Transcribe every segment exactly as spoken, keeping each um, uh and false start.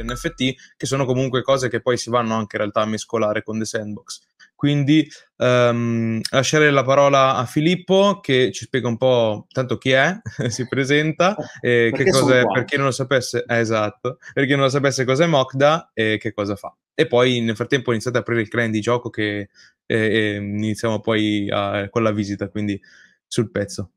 degli N F T, che sono comunque cose che poi si vanno anche in realtà a mescolare con The Sandbox. Quindi um, lasciare la parola a Filippo che ci spiega un po' tanto chi è, si presenta, e che cosa è, per chi non lo sapesse, eh, esatto, per chi non lo sapesse cos'è Mokda e che cosa fa. E poi nel frattempo iniziate a aprire il client di gioco che e, e iniziamo poi a, con la visita, quindi sul pezzo.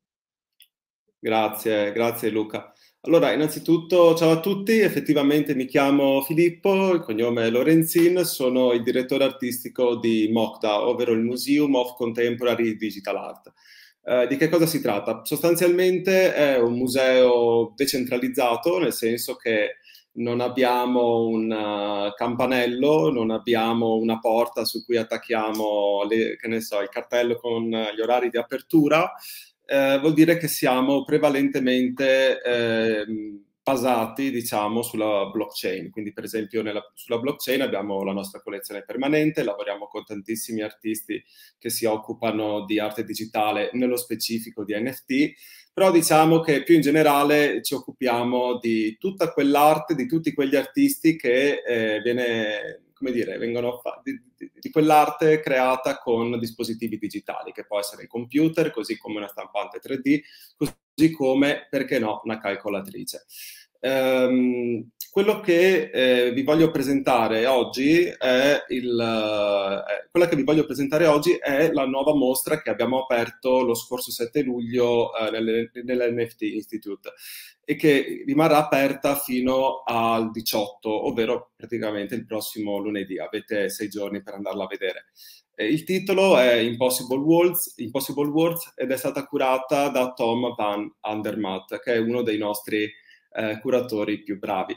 Grazie, grazie Luca. Allora, innanzitutto ciao a tutti, effettivamente mi chiamo Filippo, il cognome è Lorenzin, sono il direttore artistico di Mokda, ovvero il Museum of Contemporary Digital Art. Eh, di che cosa si tratta? Sostanzialmente è un museo decentralizzato, nel senso che non abbiamo un uh, campanello, non abbiamo una porta su cui attacchiamo le, che ne so, il cartello con gli orari di apertura. Eh, vuol dire che siamo prevalentemente eh, basati, diciamo, sulla blockchain. Quindi, per esempio, nella, sulla blockchain abbiamo la nostra collezione permanente, lavoriamo con tantissimi artisti che si occupano di arte digitale, nello specifico di N F T, però diciamo che più in generale ci occupiamo di tutta quell'arte, di tutti quegli artisti che eh, viene... come dire, vengono di, di, di quell'arte creata con dispositivi digitali, che può essere il computer, così come una stampante tre D, così come, perché no, una calcolatrice. Um, quello che eh, vi voglio presentare oggi è il, eh, quella che vi voglio presentare oggi è la nuova mostra che abbiamo aperto lo scorso sette luglio eh, nell'N F T Institute e che rimarrà aperta fino al diciotto, ovvero praticamente il prossimo lunedì. Avete sei giorni per andarla a vedere. Eh, il titolo è Impossible Worlds, Impossible Worlds ed è stata curata da Tom van Andermatt, che è uno dei nostri eh, curatori più bravi.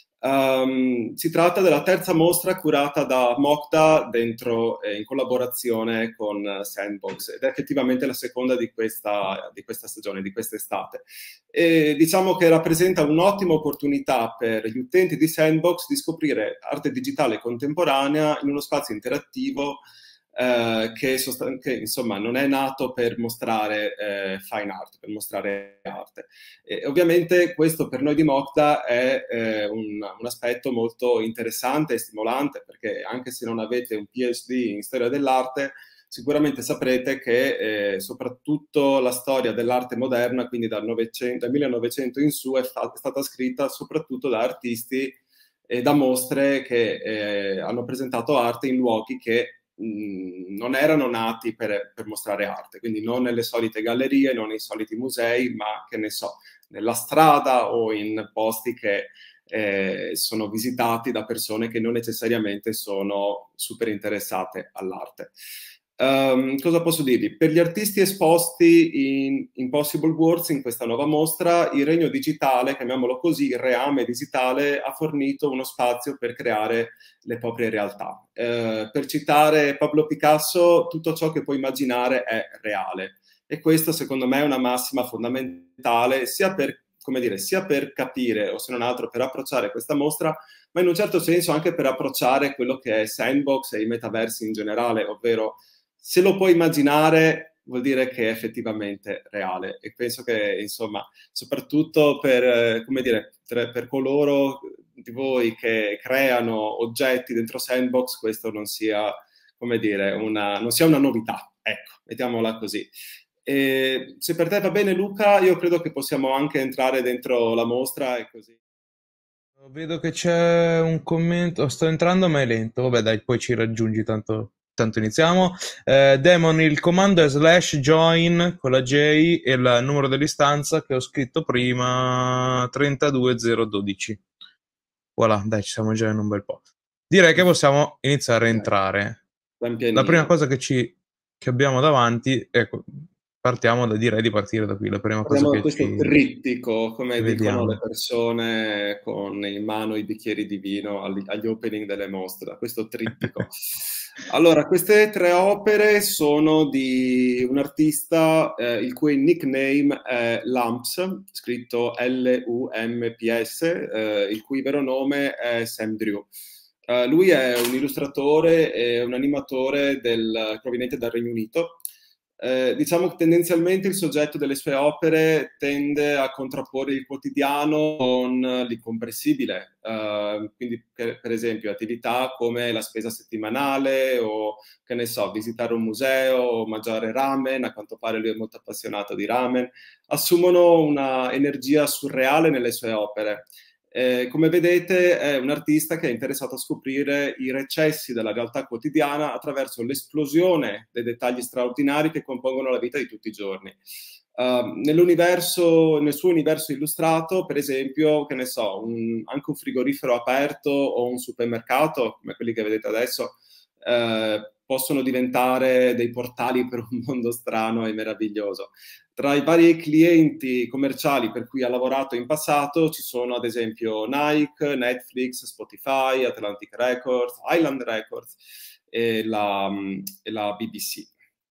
Um, si tratta della terza mostra curata da Mokda dentro, eh, in collaborazione con uh, Sandbox, ed è effettivamente la seconda di questa, di questa stagione, di quest'estate. E diciamo che rappresenta un'ottima opportunità per gli utenti di Sandbox di scoprire arte digitale contemporanea in uno spazio interattivo Uh, che, che insomma non è nato per mostrare uh, fine art, per mostrare arte. E ovviamente questo per noi di Mokda è uh, un, un aspetto molto interessante e stimolante, perché anche se non avete un P H D in storia dell'arte, sicuramente saprete che eh, soprattutto la storia dell'arte moderna, quindi dal, novecento, dal millenovecento in su, è, fa- è stata scritta soprattutto da artisti e da mostre che eh, hanno presentato arte in luoghi che non erano nati per, per mostrare arte, quindi non nelle solite gallerie, non nei soliti musei, ma che ne so, nella strada o in posti che eh, sono visitati da persone che non necessariamente sono super interessate all'arte. Um, cosa posso dirvi? Per gli artisti esposti in Impossible Worlds, in questa nuova mostra, il regno digitale, chiamiamolo così, il reame digitale, ha fornito uno spazio per creare le proprie realtà. Uh, per citare Pablo Picasso, tutto ciò che puoi immaginare è reale. E questo, secondo me, è una massima fondamentale, sia per, come dire, sia per capire, o se non altro per approcciare questa mostra, ma in un certo senso anche per approcciare quello che è Sandbox e i metaversi in generale, ovvero se lo puoi immaginare vuol dire che è effettivamente reale, e penso che, insomma, soprattutto per, eh, come dire, per, per coloro di voi che creano oggetti dentro Sandbox, questo non sia, come dire, una, non sia una novità, ecco, mettiamola così. E se per te va bene, Luca, io credo che possiamo anche entrare dentro la mostra e così. Vedo che c'è un commento, sto entrando ma è lento, vabbè dai, poi ci raggiungi, tanto, tanto iniziamo. Eh, Demon, il comando è slash join con la J e il numero dell'istanza che ho scritto prima, trentadue zero dodici. Voilà, dai, ci siamo già in un bel po'. Direi che possiamo iniziare a entrare. La prima cosa che, ci, che abbiamo davanti, ecco, partiamo da, direi di partire da qui, la prima cosa Parliamo di che questo ci trittico, come dicono vediamo. le persone con in mano i bicchieri di vino agli, agli opening delle mostre, questo trittico. Allora, queste tre opere sono di un artista eh, il cui nickname è Lumps, scritto L U M P S, eh, il cui vero nome è Sam Drew. Uh, lui è un illustratore e un animatore del, proveniente dal Regno Unito. Eh, diciamo che tendenzialmente il soggetto delle sue opere tende a contrapporre il quotidiano con l'incomprensibile, eh, quindi per, per esempio attività come la spesa settimanale o, che ne so, visitare un museo o mangiare ramen, a quanto pare lui è molto appassionato di ramen, assumono una energia surreale nelle sue opere. Eh, come vedete è un artista che è interessato a scoprire i recessi della realtà quotidiana attraverso l'esplosione dei dettagli straordinari che compongono la vita di tutti i giorni. Uh, nell'universo, nel suo universo illustrato, per esempio, che ne so, un, anche un frigorifero aperto o un supermercato, come quelli che vedete adesso, eh, possono diventare dei portali per un mondo strano e meraviglioso. Tra i vari clienti commerciali per cui ha lavorato in passato ci sono ad esempio Nike, Netflix, Spotify, Atlantic Records, Island Records e la, e la B B C.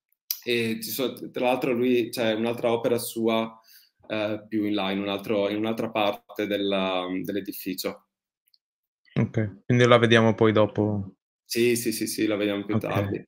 E ci sono, tra l'altro lui c'è un'altra opera sua eh, più in là, in, un altro, in un'altra parte della, dell'edificio. Ok, quindi la vediamo poi dopo. Sì, sì, sì, sì, la vediamo più Ok. tardi.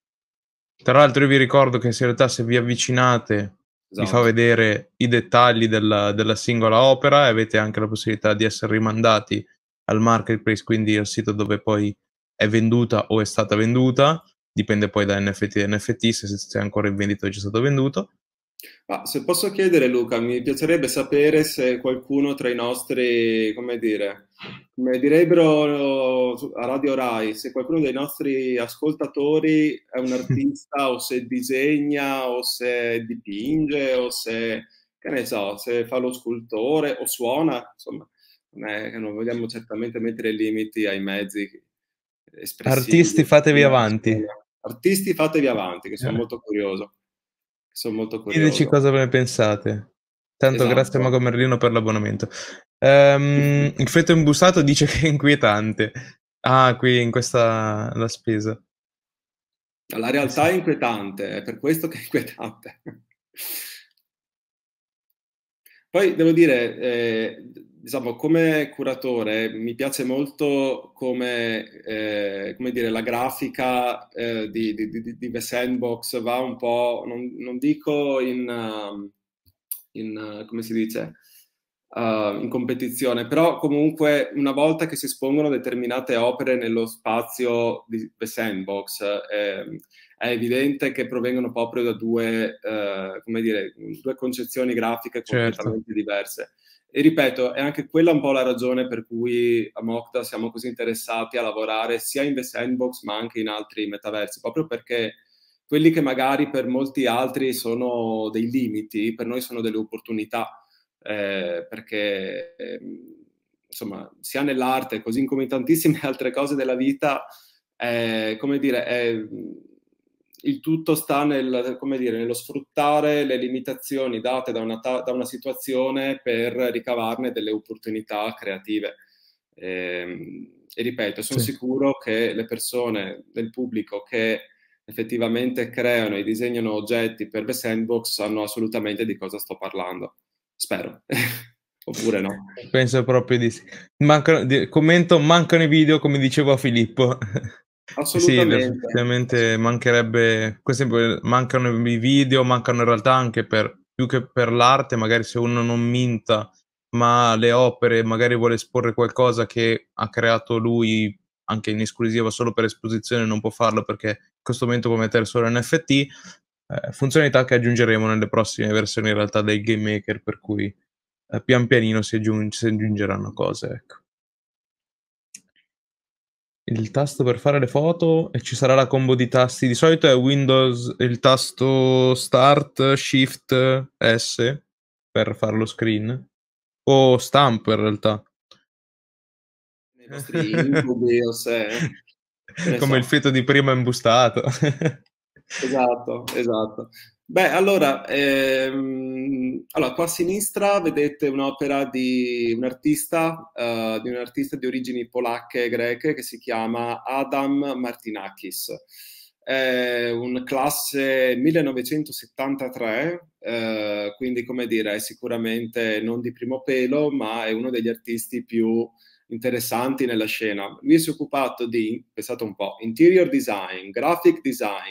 Tra l'altro io vi ricordo che in realtà se vi avvicinate vi fa Esatto. vedere i dettagli della, della singola opera e avete anche la possibilità di essere rimandati al marketplace, quindi al sito dove poi è venduta o è stata venduta, dipende poi da N F T e N F T, se, se è ancora in vendita o è già stato venduto. Ma se posso chiedere, Luca, mi piacerebbe sapere se qualcuno tra i nostri, come dire, come direbbero a Radio Rai, se qualcuno dei nostri ascoltatori è un artista o se disegna o se dipinge o se, che ne so, se fa lo scultore o suona, insomma, non è che non vogliamo certamente mettere limiti ai mezzi espressivi. Artisti, fatevi avanti. Artisti, fatevi avanti, che sono Eh. molto curioso. Sono molto Diteci curioso. cosa ve ne pensate. Tanto grazie Esatto. Mago Merlino per l'abbonamento. Ehm, il feto imbustato dice che è inquietante. Ah, qui in questa la spesa. La Eh sì. realtà è inquietante, è per questo che è inquietante. Poi devo dire, eh, diciamo, come curatore mi piace molto come, eh, come dire, la grafica eh, di, di, di, di The Sandbox va un po', non, non dico in, uh, in uh, come si dice, uh, in competizione, però comunque una volta che si espongono determinate opere nello spazio di The Sandbox, eh, è evidente che provengono proprio da due, eh, come dire, due concezioni grafiche Certo. completamente diverse. E ripeto, è anche quella un po' la ragione per cui a Mokta siamo così interessati a lavorare sia in The Sandbox ma anche in altri metaversi, proprio perché quelli che magari per molti altri sono dei limiti, per noi sono delle opportunità, eh, perché eh, insomma, sia nell'arte, così come in tantissime altre cose della vita, eh, come dire, è, il tutto sta nel, come dire, nello sfruttare le limitazioni date da una, da una situazione per ricavarne delle opportunità creative. E, e ripeto, sono Sì. sicuro che le persone del pubblico che effettivamente creano e disegnano oggetti per The Sandbox sanno assolutamente di cosa sto parlando. Spero. Oppure no. Penso proprio di sì. Mancano, di, commento, mancano i video, come dicevo a Filippo. Sì, Assolutamente. effettivamente mancherebbe, per esempio, mancano i video, mancano in realtà anche per, più che per l'arte, magari se uno non minta, ma le opere, magari vuole esporre qualcosa che ha creato lui anche in esclusiva solo per esposizione, non può farlo perché in questo momento può mettere solo N F T, eh, funzionalità che aggiungeremo nelle prossime versioni in realtà del Game Maker, per cui eh, pian pianino si, aggiung- si aggiungeranno cose, ecco. Il tasto per fare le foto e ci sarà la combo di tasti. Di solito è Windows, il tasto Start, Shift, S per fare lo screen. O Stamp in realtà. Nei vostri incubi o se, che ne Come il so. feto di prima imbustato. Esatto, esatto. Beh, allora, ehm, allora, qua a sinistra vedete un'opera di un artista, eh, di un artista di origini polacche e greche che si chiama Adam Martinakis. È un classe millenovecentosettantatré, eh, quindi come dire, è sicuramente non di primo pelo, ma è uno degli artisti più interessanti nella scena. Lui si è occupato di, pensate un po', interior design, graphic design,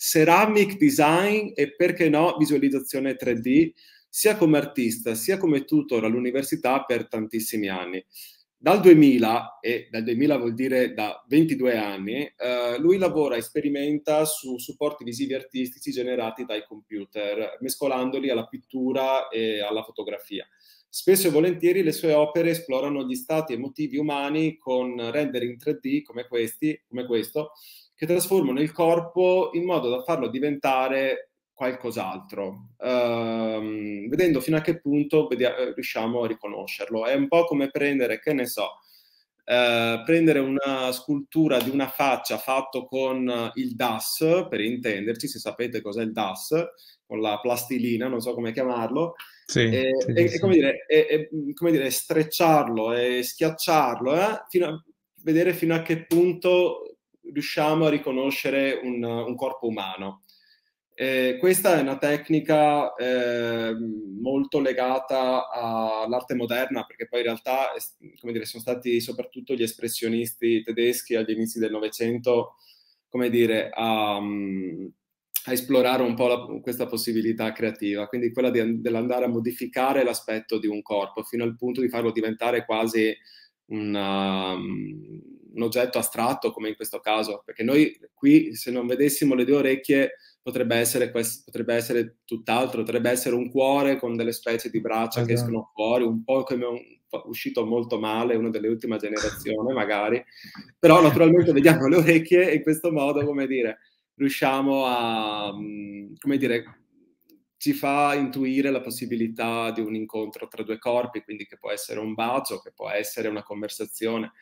ceramic design e, perché no, visualizzazione tre D, sia come artista sia come tutor all'università per tantissimi anni. Dal duemila, e dal duemila vuol dire da ventidue anni, eh, lui lavora e sperimenta su supporti visivi artistici generati dai computer, mescolandoli alla pittura e alla fotografia. Spesso e volentieri le sue opere esplorano gli stati emotivi umani con render in tre D come questi, come questo, che trasformano il corpo in modo da farlo diventare qualcos'altro, uh, vedendo fino a che punto vediamo, riusciamo a riconoscerlo. È un po' come prendere, che ne so, uh, prendere una scultura di una faccia fatto con il D A S, per intenderci, se sapete cos'è il D A S, con la plastilina, non so come chiamarlo, Sì, e, sì, e, sì, e, come dire, e, e come dire, strecciarlo e schiacciarlo, eh, fino a vedere fino a che punto riusciamo a riconoscere un, un corpo umano. Eh, questa è una tecnica eh, molto legata all'arte moderna, perché poi in realtà, come dire, sono stati soprattutto gli espressionisti tedeschi agli inizi del Novecento, come dire, a, a esplorare un po' la, questa possibilità creativa, quindi quella di, dell'andare a modificare l'aspetto di un corpo fino al punto di farlo diventare quasi un, um, un oggetto astratto, come in questo caso, perché noi qui, se non vedessimo le due orecchie, potrebbe essere, potrebbe essere tutt'altro, potrebbe essere un cuore con delle specie di braccia esatto. che escono fuori, un po' come un, uscito molto male, una delle ultime generazioni magari, però naturalmente vediamo le orecchie e in questo modo, come dire, riusciamo a, come dire, ci fa intuire la possibilità di un incontro tra due corpi, quindi che può essere un bacio, che può essere una conversazione.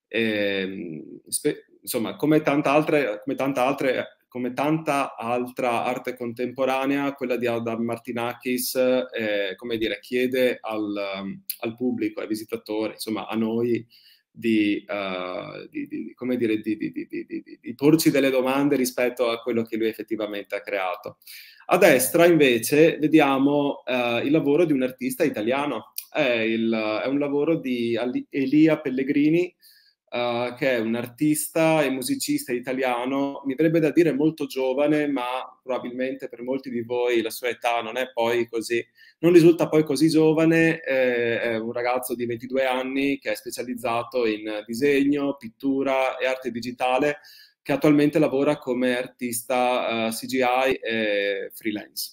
E, insomma, come tanta altre, come tanta altre come tanta altra arte contemporanea, quella di Adam Martinakis, eh, come dire, chiede al, al pubblico, ai visitatori, insomma a noi, di, uh, di, di, come dire, di, di, di, di, di porci delle domande rispetto a quello che lui effettivamente ha creato. A destra, invece, vediamo uh, il lavoro di un artista italiano. È, il, è un lavoro di Elia Pellegrini, Uh, che è un artista e musicista italiano, mi verrebbe da dire molto giovane, ma probabilmente per molti di voi la sua età non è poi così, non risulta poi così giovane, eh, è un ragazzo di ventidue anni che è specializzato in disegno, pittura e arte digitale, che attualmente lavora come artista uh, C G I e freelance.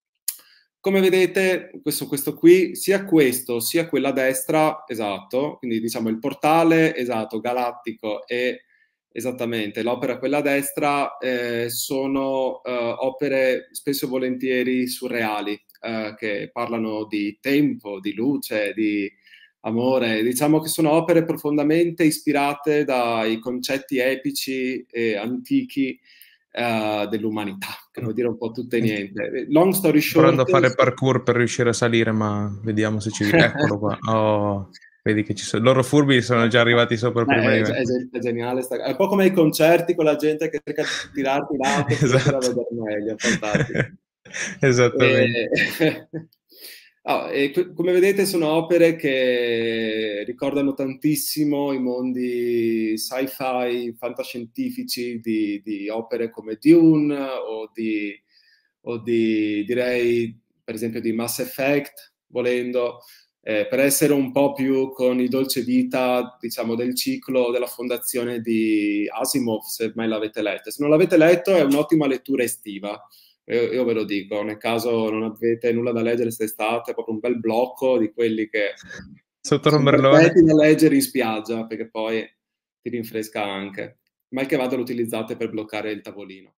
Come vedete, questo, questo qui, sia questo, sia quella a destra, esatto, quindi diciamo il portale, esatto, galattico e esattamente l'opera quella a destra, eh, sono eh, opere spesso e volentieri surreali, eh, che parlano di tempo, di luce, di amore. Diciamo che sono opere profondamente ispirate dai concetti epici e antichi Uh, dell'umanità, che vuol dire un po' tutto e niente. Long story short... Provando a fare parkour per riuscire a salire, ma vediamo se ci... Eccolo qua. Oh, vedi che ci sono... Loro furbi sono già arrivati sopra prima è, di me. È, è geniale. Sta... È un po' come i concerti con la gente che cerca di tirarti in alto per riuscire a vedere meglio. Fantastico. Esattamente. E... Oh, e come vedete sono opere che ricordano tantissimo i mondi sci-fi, fantascientifici di, di opere come Dune o di, o di, direi, per esempio di Mass Effect, volendo, eh, per essere un po' più con il dolce vita, diciamo, del ciclo della fondazione di Asimov, se mai l'avete letto. Se non l'avete letto è un'ottima lettura estiva. Io, io ve lo dico, nel caso non avete nulla da leggere quest'estate, è proprio un bel blocco di quelli che sotto sono l'ombrellone perfetti da leggere in spiaggia, perché poi ti rinfresca anche. Mal che vada lo utilizzate per bloccare il tavolino.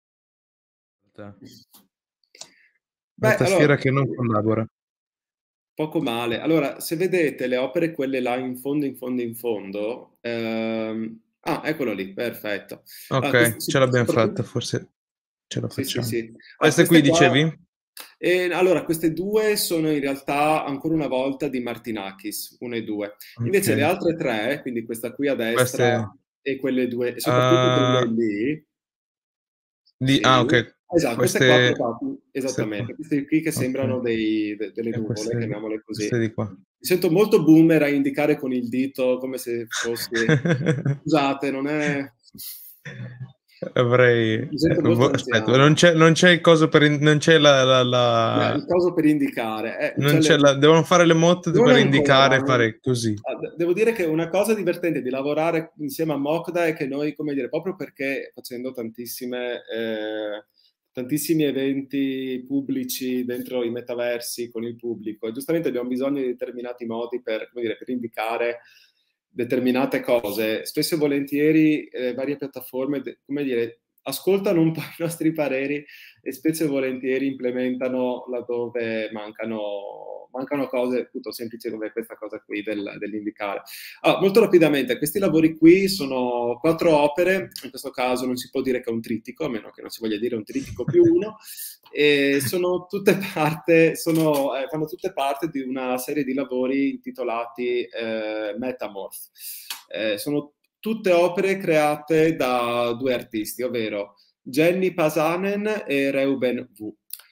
La Beh, tastiera allora, che non collabora. Poco male. Allora, se vedete le opere, quelle là in fondo, in fondo, in fondo... Ehm... Ah, eccolo lì, perfetto. Ok, allora, questi, ce l'abbiamo soprattutto... fatta, forse ce la Sì, facciamo. sì, sì. Allora, queste, queste qui qua... dicevi? E, allora, queste due sono in realtà ancora una volta di Martinakis, una e due. Invece Okay. le altre tre, quindi questa qui a destra Queste... e quelle due, e soprattutto quelle Uh... lì, Di... sì, Ah, ok. esatto, queste Queste... quattro, esattamente, queste... queste qui che Okay. sembrano dei, de, delle E nuvole, queste... chiamiamole così. queste di qua. Mi sento molto boomer a indicare con il dito come se fossi... Scusate, non è... Avrei... Mi eh, sento molto boh, aspetta, non anziano. c'è non c'è il coso per... in- non c'è la... la- Beh, il la- coso per indicare, eh, non cioè c'è le- la... Devono fare le motte non per ancora. indicare e non- fare così. ah, de- Devo dire che una cosa divertente di lavorare insieme a Mokda è che noi, come dire, proprio perché facendo tantissime, eh, tantissimi eventi pubblici dentro i metaversi con il pubblico, e giustamente abbiamo bisogno di determinati modi per, come dire, per indicare determinate cose. Spesso e volentieri eh, varie piattaforme, de- come dire, ascoltano un po' i nostri pareri e spesso e volentieri implementano laddove mancano, mancano cose, appunto, semplici come questa cosa qui del, dell'indicare. Allora, molto rapidamente, questi lavori qui sono quattro opere, in questo caso non si può dire che è un trittico, a meno che non si voglia dire un trittico più uno, e sono tutte parte, sono, eh, fanno tutte parte di una serie di lavori intitolati eh, Metamorph. Eh, sono tutte opere create da due artisti, ovvero Jenny Pasanen e Reuben Wu.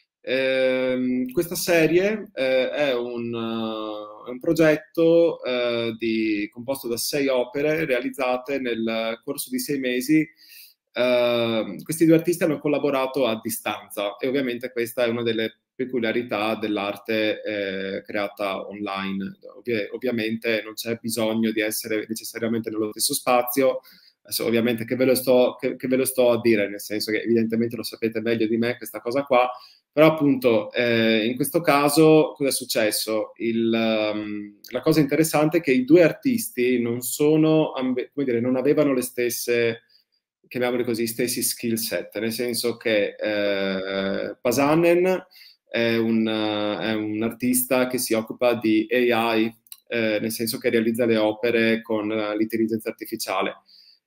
Eh, questa serie eh, è un, uh, un progetto uh, di, composto da sei opere realizzate nel corso di sei mesi. Uh, questi due artisti hanno collaborato a distanza e ovviamente questa è una delle peculiarità dell'arte eh, creata online. Ovvi- ovviamente non c'è bisogno di essere necessariamente nello stesso spazio. Adesso, ovviamente che ve, lo sto, che, che ve lo sto a dire, nel senso che evidentemente lo sapete meglio di me questa cosa qua, però appunto eh, in questo caso cosa è successo? Il, um, la cosa interessante è che i due artisti non sono, ambe- come dire, non avevano le stesse, chiamiamoli così, stessi skill set, nel senso che eh, Pasanen è un, è un artista che si occupa di A I, eh, nel senso che realizza le opere con l'intelligenza artificiale.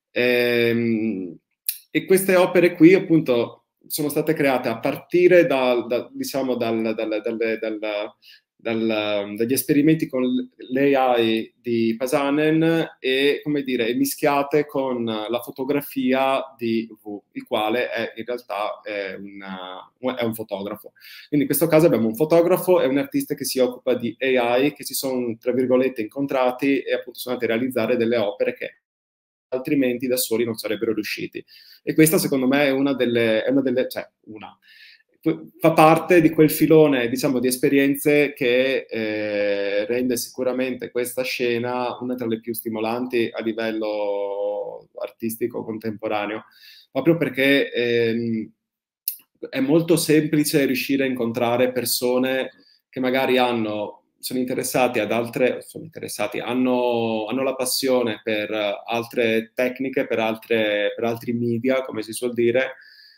E, e queste opere qui, appunto, sono state create a partire da, da, diciamo, dal, dal, dal, dal, dal, dagli esperimenti con l'A I di Pasanen e, come dire, mischiate con la fotografia di Wu, il quale è in realtà è, una, è un fotografo. Quindi in questo caso abbiamo un fotografo e un artista che si occupa di A I, che si sono, tra virgolette, incontrati e appunto sono andati a realizzare delle opere che altrimenti da soli non sarebbero riusciti. E questa secondo me è una delle, è una delle cioè una, fa parte di quel filone, diciamo, di esperienze che eh, rende sicuramente questa scena una tra le più stimolanti a livello artistico contemporaneo, proprio perché ehm, è molto semplice riuscire a incontrare persone che magari hanno sono interessati ad altre, sono interessati, hanno, hanno la passione per altre tecniche, per, altre, per altri media, come si suol dire,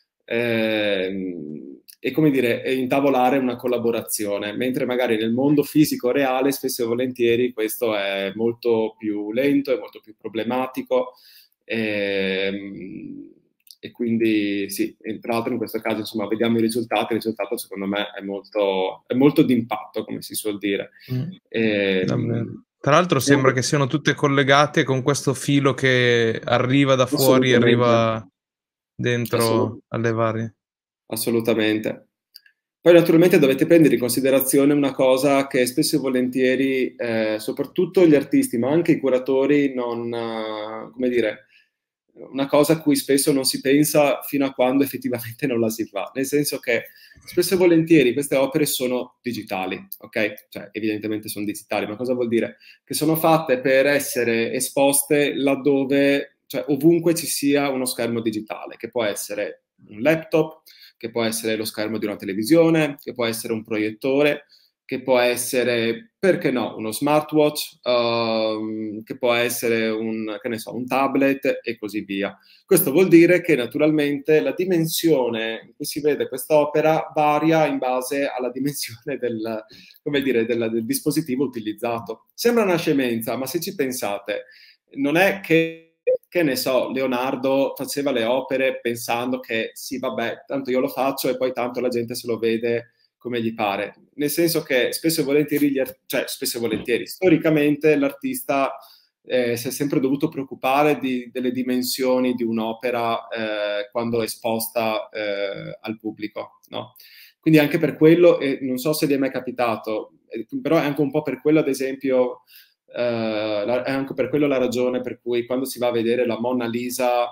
ehm, e come dire, e intavolare una collaborazione, mentre magari nel mondo fisico reale spesso e volentieri questo è molto più lento, è molto più problematico. Ehm, e quindi sì, e tra l'altro in questo caso insomma vediamo i risultati, il risultato secondo me è molto, è molto d'impatto, come si suol dire. Mm, E, davvero. Tra l'altro e sembra anche, che siano tutte collegate con questo filo che arriva da fuori e assolutamente, arriva dentro assolut- alle varie. assolutamente. Poi naturalmente dovete prendere in considerazione una cosa che spesso e volentieri, eh, soprattutto gli artisti, ma anche i curatori, non, eh, come dire, una cosa a cui spesso non si pensa fino a quando effettivamente non la si fa. Nel senso che spesso e volentieri queste opere sono digitali, ok? Cioè, evidentemente sono digitali, ma cosa vuol dire? Che sono fatte per essere esposte laddove, cioè ovunque ci sia uno schermo digitale, che può essere un laptop, che può essere lo schermo di una televisione, che può essere un proiettore, che può essere, perché no, uno smartwatch, um, che può essere un, che ne so, un tablet e così via. Questo vuol dire che naturalmente la dimensione in cui si vede quest'opera varia in base alla dimensione del, come dire, del, del dispositivo utilizzato. Sembra una scemenza, ma se ci pensate, non è che che ne so, Leonardo faceva le opere pensando che sì, vabbè, tanto io lo faccio e poi tanto la gente se lo vede come gli pare. Nel senso che spesso e volentieri, gli art- cioè spesso e volentieri, storicamente l'artista eh, si è sempre dovuto preoccupare di, delle dimensioni di un'opera eh, quando è esposta eh, al pubblico, no? Quindi anche per quello, e non so se vi è mai capitato, eh, però è anche un po' per quello, ad esempio, Uh, è anche per quello la ragione per cui quando si va a vedere la Monna Lisa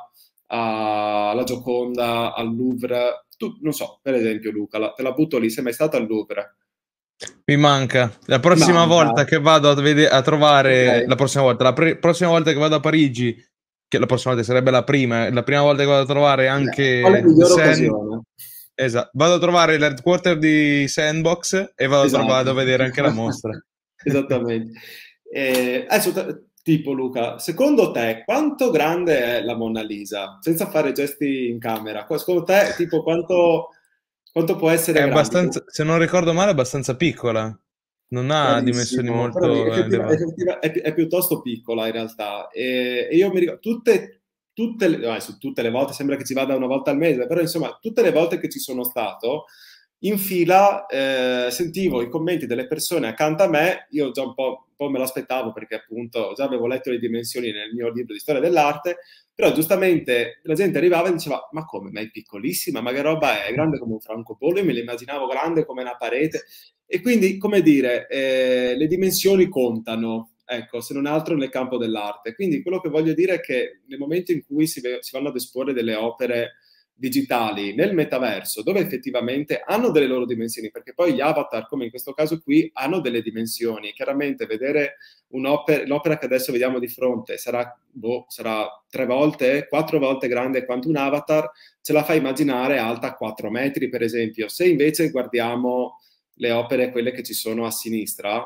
alla Gioconda, al Louvre. Tu, non so, per esempio Luca, la, te la butto lì, sei mai stato al Louvre? Mi manca. La prossima Manca. volta che vado a, vedere, a trovare, Okay. la prossima volta, la pre- prossima volta che vado a Parigi, che la prossima volta sarebbe la prima, la prima volta che vado a trovare Eh, quale anche migliore Sand... occasione? Esatto, vado a trovare l'headquarter di Sandbox e vado a, trovare, Esatto. vado a vedere anche la mostra. Esattamente. Eh, adesso, t- tipo Luca, secondo te quanto grande è la Mona Lisa? Senza fare gesti in camera, Qu- secondo te tipo quanto, quanto può È essere grande? abbastanza, se non ricordo male, è abbastanza piccola. Non ha dimensioni Bravissimo, però molto effettiva- elevate. effettiva- è, pi- è piuttosto piccola in realtà. E, e io mi ricordo, tutte, tutte, le, no, adesso, tutte le volte, sembra che ci vada una volta al mese, però insomma, tutte le volte che ci sono stato, in fila eh, sentivo i commenti delle persone accanto a me, io già un po', un po' me l'aspettavo perché appunto già avevo letto le dimensioni nel mio libro di storia dell'arte, però giustamente la gente arrivava e diceva, ma come, ma è piccolissima, ma che roba è? È grande come un francobollo, io me l'immaginavo grande come una parete. E quindi, come dire, eh, le dimensioni contano, ecco, se non altro nel campo dell'arte. Quindi quello che voglio dire è che nel momento in cui si, si vanno ad esporre delle opere digitali nel metaverso, dove effettivamente hanno delle loro dimensioni, perché poi gli avatar, come in questo caso qui, hanno delle dimensioni. Chiaramente vedere un'opera, l'opera che adesso vediamo di fronte sarà, boh, sarà tre volte, quattro volte grande quanto un avatar, ce la fa immaginare alta quattro metri, per esempio. Se invece guardiamo le opere, quelle che ci sono a sinistra,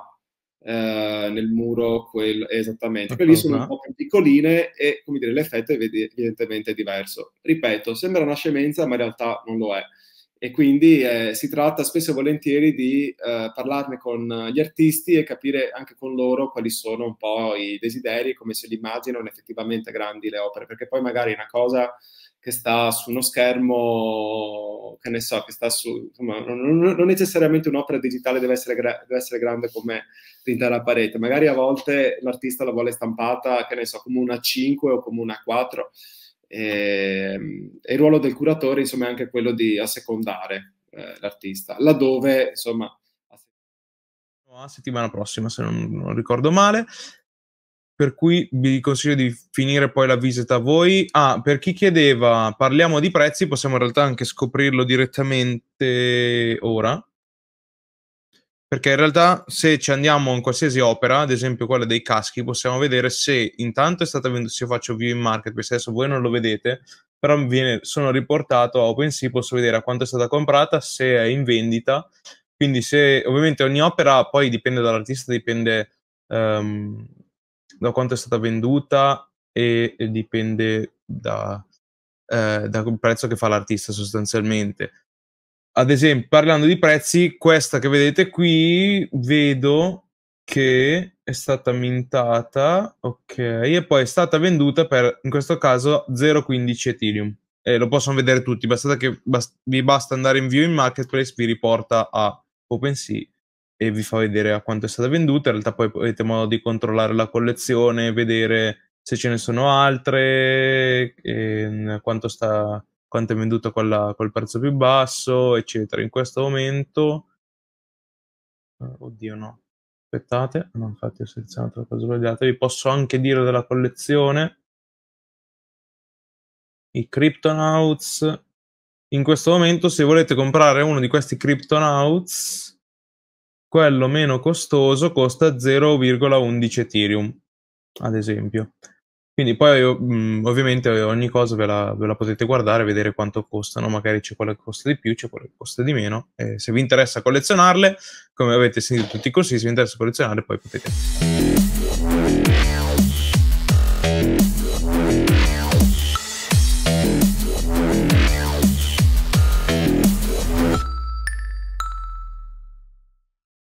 eh, nel muro, quel, esattamente, quelle lì sono un po' più piccoline e, come dire, l'effetto è evidentemente diverso. Ripeto, sembra una scemenza, ma in realtà non lo è. E quindi eh, si tratta spesso e volentieri di eh, parlarne con gli artisti e capire anche con loro quali sono un po' i desideri, come se li immaginano effettivamente grandi le opere, perché poi magari una cosa che sta su uno schermo, che ne so, che sta su, insomma, non, non necessariamente un'opera digitale deve essere, deve essere grande come l'intera parete, magari a volte l'artista la vuole stampata, che ne so, come una cinque o come una quattro, e, e il ruolo del curatore, insomma, è anche quello di assecondare eh, l'artista, laddove, insomma... La settimana prossima, se non, non ricordo male. Per cui vi consiglio di finire poi la visita a voi. Ah, per chi chiedeva, parliamo di prezzi, possiamo in realtà anche scoprirlo direttamente ora. Perché in realtà se ci andiamo in qualsiasi opera, ad esempio quella dei caschi, possiamo vedere se intanto è stata venduta, se io faccio view in marketplace, adesso voi non lo vedete, però viene, sono riportato a OpenSea, posso vedere a quanto è stata comprata, se è in vendita. Quindi se, ovviamente ogni opera poi dipende dall'artista, dipende um, da quanto è stata venduta e, e dipende da, eh, dal prezzo che fa l'artista sostanzialmente. Ad esempio, parlando di prezzi, questa che vedete qui, vedo che è stata mintata, ok, e poi è stata venduta per, in questo caso, zero virgola quindici Ethereum. E lo possono vedere tutti, basta che bast- vi basta andare in view in marketplace, vi riporta a OpenSea e vi fa vedere a quanto è stata venduta. In realtà poi avete modo di controllare la collezione, vedere se ce ne sono altre, e quanto sta quanto è venduto quella, col prezzo più basso, eccetera. In questo momento, oddio no, aspettate, no, infatti ho selezionato la cosa sbagliata. Vi posso anche dire della collezione, i Cryptonauts. In questo momento, se volete comprare uno di questi Cryptonauts, quello meno costoso costa zero virgola undici Ethereum, ad esempio. Quindi poi mh, ovviamente ogni cosa ve la, ve la potete guardare, vedere quanto costano, magari c'è quella che costa di più, c'è quella che costa di meno. E se vi interessa collezionarle, come avete sentito tutti i consigli, se vi interessa collezionarle poi potete.